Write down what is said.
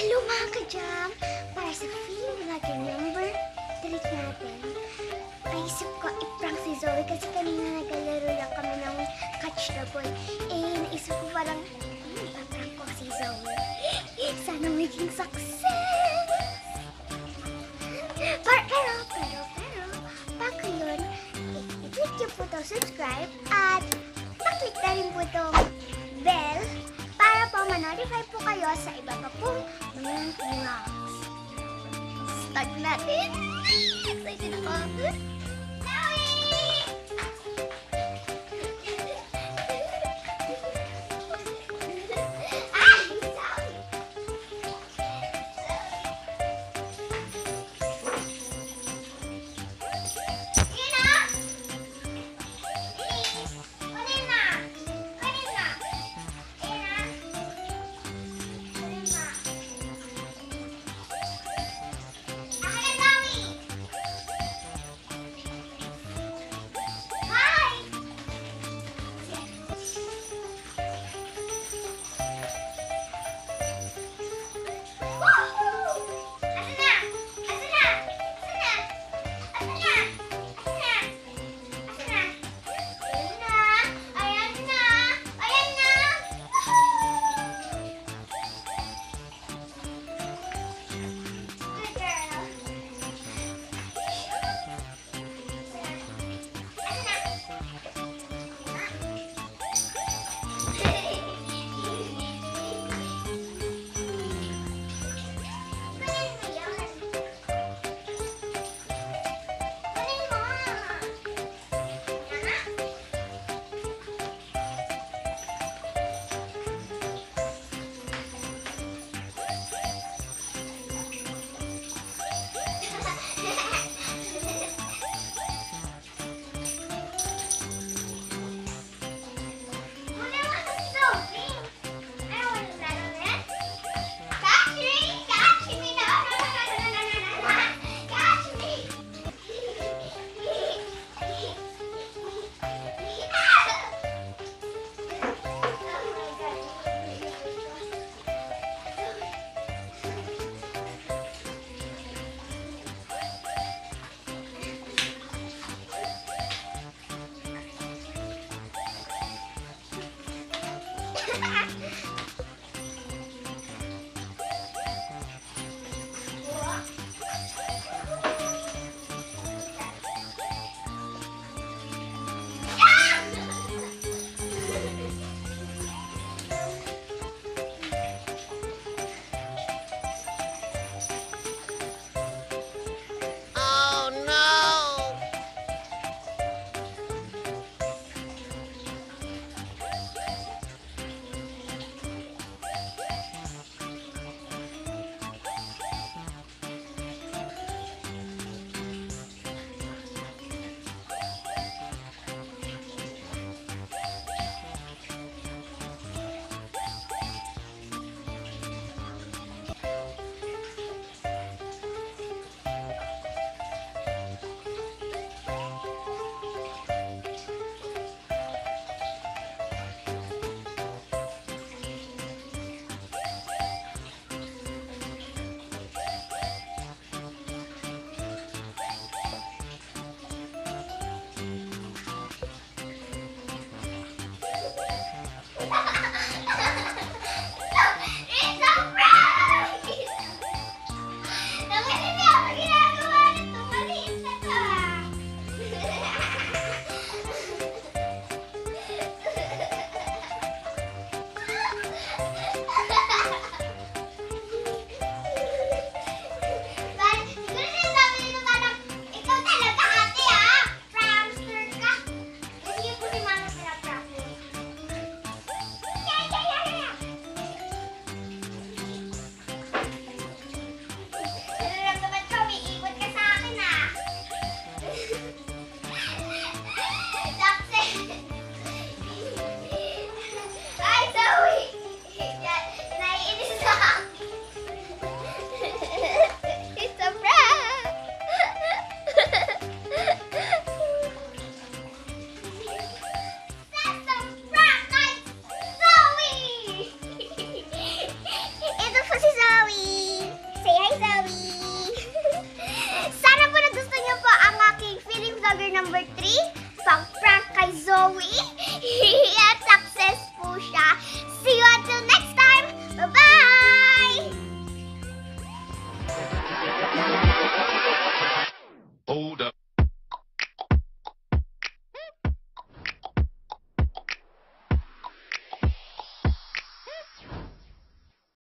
Hello mga ka-jam! Para sa feeling vlogger number 3 natin, naisip ko i-prank si Zoe kasi kanina naglalaro lang kami ng Catch the Boy. Naisip ko parang, ipaprank ko si Zoe. Sana maging success! Pero, bago yun, i-click nyo po ito subscribe at paklik na rin po itong bell para po ma-notify po kayo sa iba pa pong mga vlogs. Start natin! Excited ako! number 3, pag-prank kay Zoe. At success po siya.